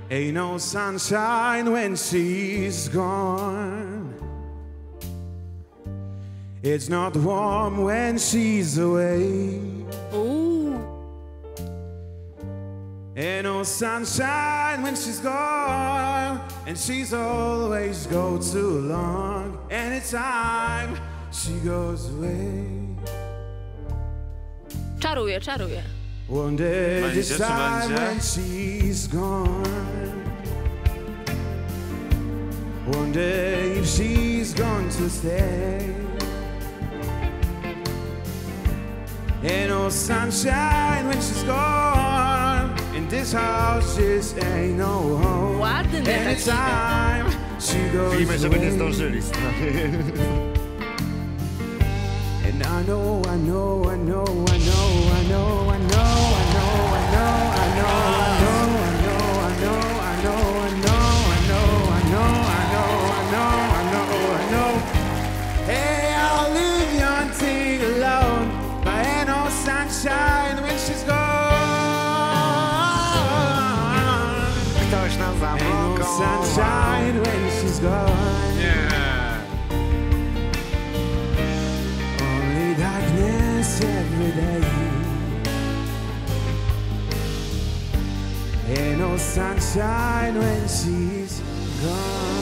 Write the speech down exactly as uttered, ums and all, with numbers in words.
Ain't no sunshine when she's gone. It's not warm when she's away. Ooh. Ain't no sunshine when she's gone, and she's always go too long. Anytime she goes away. Czaruje, czaruje. One day Będzie, this czy time będzie? when she's gone. One day if she's going to stay. Ain't no sunshine when she's gone. In this house just ain't no home. Ładny taki. Anytime she goes Wiemy, żeby nie away. zdążyli. And I know, I know, I know, I know, I know, I know, I know, I know, I know, I know, I know, I know, I know, I know, I know, I know, I know, I know, I know. Hey, I'll leave your thing alone, but ain't no sunshine when she's gone. Ktoś nam Ain't no sunshine when she's gone. Nie. Only darkness every day. Ain't no sunshine when she's gone.